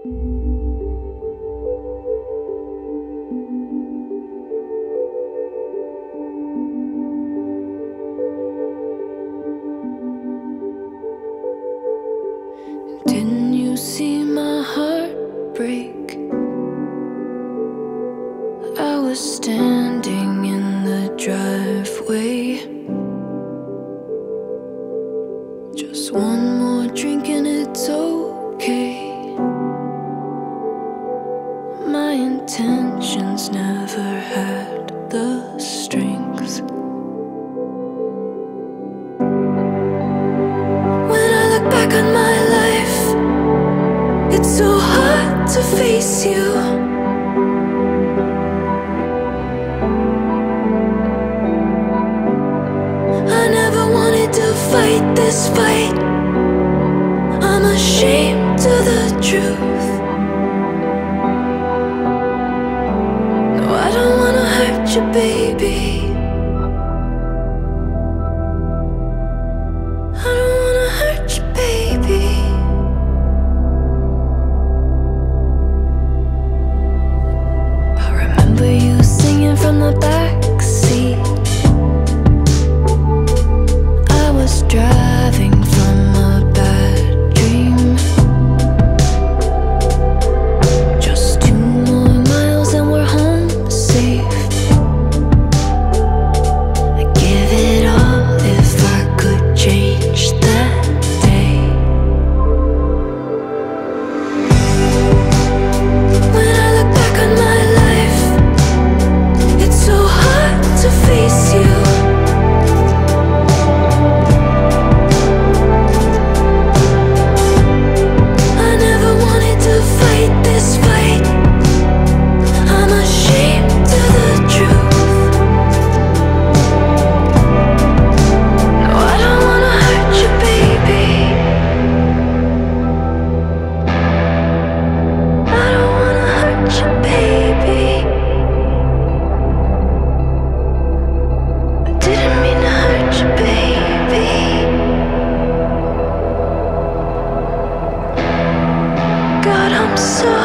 Didn't you see my heart break? I was standing in the driveway. Just one more drink and it's okay. My intentions never had the strength. When I look back on my life, it's so hard to face you. I never wanted to fight this fight. I'm ashamed of the truth. No, I don't wanna hurt you, baby. I don't wanna hurt you, baby. I remember you singing from the back seat. I was driving from a bad dream. Just 2 more miles and we're home safe. I'd give it all if I could change that day. When I look back on my life, it's so hard to face you. I never wanted to fight this fight. I'm ashamed of the truth. No, I don't wanna hurt you, baby. I don't wanna hurt you, baby. I didn't mean to hurt you, baby. God, I'm sorry.